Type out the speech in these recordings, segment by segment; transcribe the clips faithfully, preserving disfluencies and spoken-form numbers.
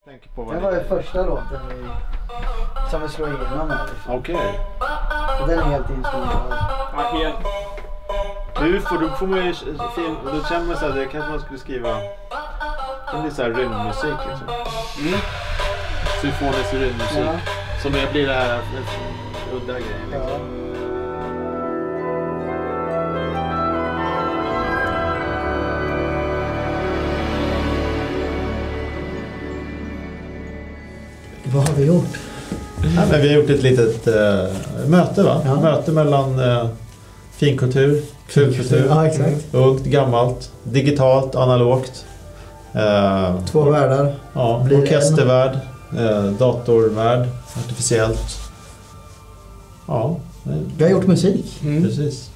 Det var ju första låten vi, som vi slår igenom här. Okej. Okay. Och den är helt instrumental. Ja, helt. Nu får du får man ju fin, och då känner man så här, det kanske man skulle skriva det blir så här rymdmusik liksom. Mm. Symfonisk rymdmusik. Ja. Som blir det här udda grejen liksom. Ja. Vad har vi gjort? Ja, men vi har gjort ett litet äh, möte va? Ja. Möte mellan äh, finkultur, fulkultur, ja, exakt. ungt, gammalt, digitalt, analogt. Äh, Två världar. Ja, orkestervärld, äh, datorvärld, artificiellt. Ja. Vi har gjort musik. Mm. Precis.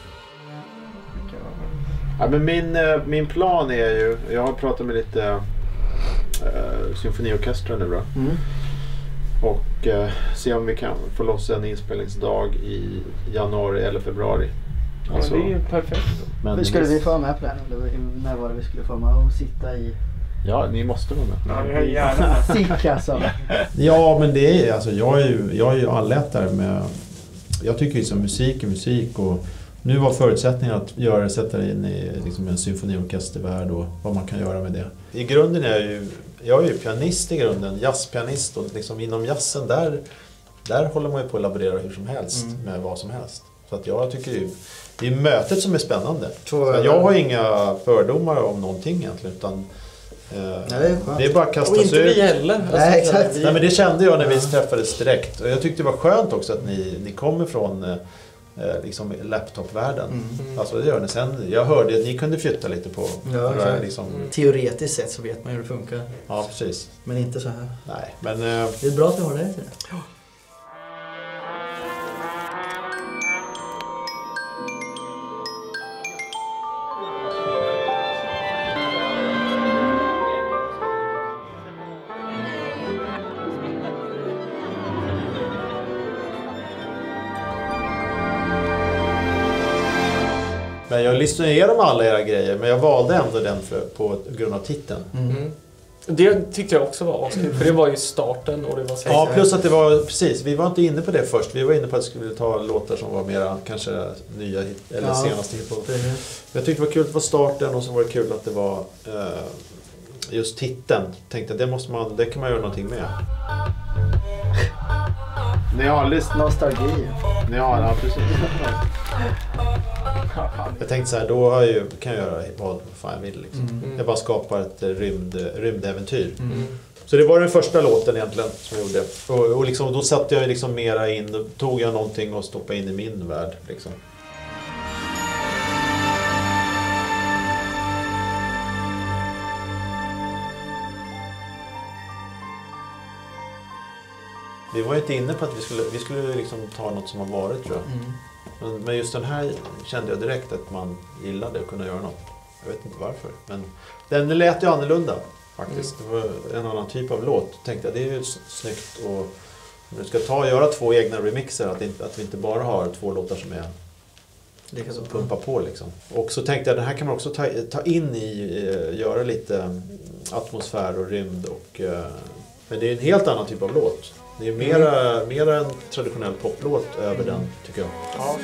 Ja, men min, min plan är ju, jag har pratat med lite äh, symfoniorkestrar nu då. Mm. Och eh, se om vi kan få loss en inspelningsdag i januari eller februari. Ja, alltså, det är ju perfekt. Men skulle vi få med på den? När var det vi skulle få med och sitta i? Ja, ni måste vara med. Ja, jag gärna. Sick alltså. Ja, men det är alltså jag är ju jag är ju allätare med. Jag tycker ju som musik är musik och nu var förutsättningen att göra sätta in i liksom en symfoniorkestervärld och vad man kan göra med det. I grunden är jag ju Jag är ju pianist i grunden, jazzpianist och liksom inom jazzen där, där håller man ju på att laborera hur som helst mm. med vad som helst. Så att jag tycker ju, det är mötet som är spännande. Jag har inga fördomar om någonting egentligen utan eh, Nej, det, är det är bara att kasta sig ut. Och inte vi heller. Alltså, Nej, exakt. Nej, men det kände jag när vi träffades direkt och jag tyckte det var skönt också att ni, ni kommer från eh, liksom laptopvärlden. Mm. Alltså det gör ni sen. Jag hörde att ni kunde flytta lite på ja, det liksom. Teoretiskt sett så vet man hur det funkar. Ja, precis. Men inte så här. Nej, men det är bra att vi har det till det. Ja. Men jag lyssnade igenom alla era grejer, men jag valde ändå den för, på grund av titeln. Mm. Det tyckte jag också var askul, för det var ju starten och det var så. Ja, plus att det var precis, vi var inte inne på det först. Vi var inne på att vi skulle ta låtar som var mera kanske nya eller ja, senaste hiphop. Jag tyckte det var kul att det var starten och så var det kul att det var eh, just titeln. Tänkte att det måste man, det kan man göra någonting med. Ni har lyssnat nostalgi. Ni har ja, precis. Jag tänkte så här, då har jag ju, kan jag göra vad fan jag vill liksom. Mm. Jag bara skapar ett rymd, rymdäventyr. Mm. Så det var den första låten egentligen som jag gjorde. Och, och liksom, då satte jag liksom mera in, då tog jag någonting och stoppade in i min värld liksom. Vi var ju inte inne på att vi skulle, vi skulle liksom ta något som har varit tror jag. Mm. Men, men just den här kände jag direkt att man gillade att kunna göra något. Jag vet inte varför. Men den lät ju annorlunda faktiskt. Mm. Det var en annan typ av låt. Tänkte jag, det är ju snyggt. Och om du ska ta och göra två egna remixer. Att, inte, att vi inte bara har två låtar som är liksom pumpa på liksom. Och så tänkte jag, den här kan man också ta, ta in i, göra lite atmosfär och rymd. Och, men det är en helt annan typ av låt. Det är mera, mm. mera en traditionell poplåt över mm. den, tycker jag. Ja.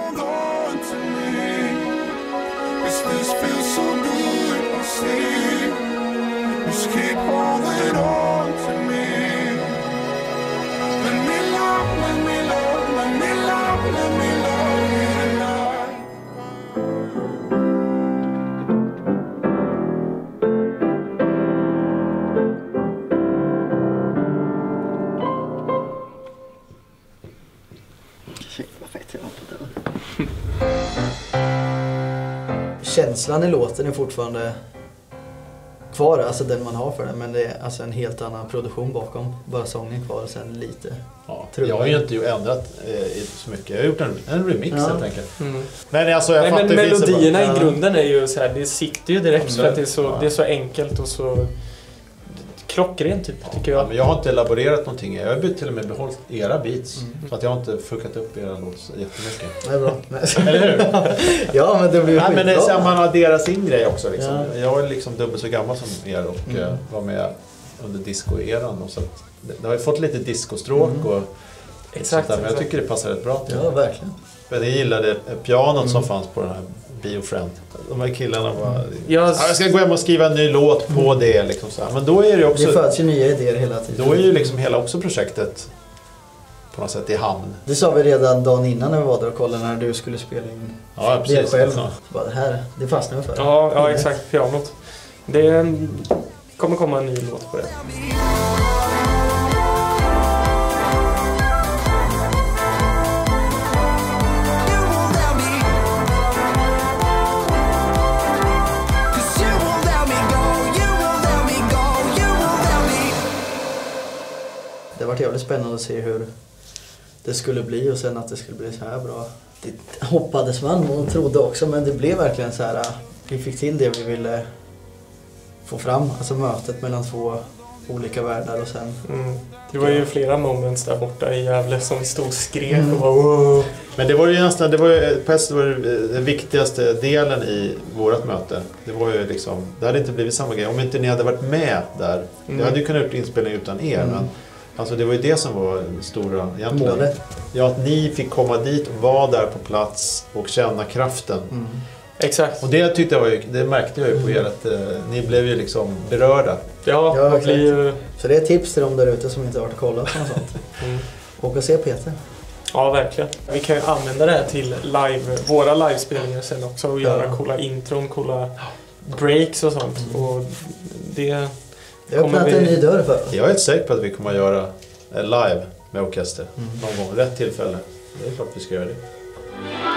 Känslan i låten är fortfarande kvar, alltså den man har för den, men det är alltså en helt annan produktion bakom, bara sången kvar och sen lite. Ja, jag har ju inte ändrat eh, så mycket, jag har gjort en, en remix ja. helt enkelt. Mm. Men alltså jag Nej, fattar men melodierna bara, i grunden är ju så här, det sitter ju direkt mm. för att det är så ja. det är så enkelt och så klockrent typ, tycker jag. Ja, men jag har inte elaborerat någonting. Jag har till och med behållit era beats. Mm. Så att jag har inte fuckat upp era låt så jättemycket. Det är bra. Eller hur? Ja, men det blir Nej, men det är så man adderar sin grej också. Liksom. Ja. Jag är liksom dubbelt så gammal som er och mm. var med under disco-eran. Och så att det, det har ju fått lite discostråk mm. och exakt, där, men jag tycker det passar rätt bra till. Ja, verkligen. Men jag gillade pianot mm. som fanns på den här Biofriend. De här killarna var... Jag, jag ska gå hem och skriva en ny låt på mm. det. Liksom så här. Men då är det också... Det föds ju nya idéer hela tiden. Då är ju liksom hela också projektet på något sätt i hamn. Det sa vi redan dagen innan när vi var där och kollade när du skulle spela in ja, precis, det själv. Så bara, det här, det fastnar för. Ja, ja, exakt. Pianot. Det kommer komma en ny låt på det. Det var jävligt spännande att se hur det skulle bli och sen att det skulle bli så här bra. Det hoppades man och trodde också, men det blev verkligen så här. Vi fick till det vi ville få fram, alltså mötet mellan två olika världar och sen... Mm. Det var ju flera moments där borta i Gävle som vi stod och skrek mm. och bara wow. Men det var ju nästan, det var ju, på ett var det den viktigaste delen i vårt möte. Det var ju liksom, det hade inte blivit samma grej om inte ni hade varit med där. Mm. Jag hade ju kunnat gjort inspelning utan er, mm. men alltså det var ju det som var det stora egentligen. Målet. Ja, att ni fick komma dit och vara där på plats och känna kraften. Mm. Exakt. Och det tyckte jag var ju, det märkte jag ju på er att eh, ni blev ju liksom berörda. Ja, ja blir ju... Så det är tips till dem där ute som inte har varit och kollat på något sånt. Mm. Och se Peter. Ja, verkligen. Vi kan ju använda det här till live, våra livespelningar sen också och göra ja. coola intron, coola breaks och sånt. Mm. Och det... Det har öppnat vi... en ny dörr för oss. Jag är inte säker på att vi kommer att göra live med orkester mm. någon gång, rätt tillfälle. Det är klart vi ska göra det.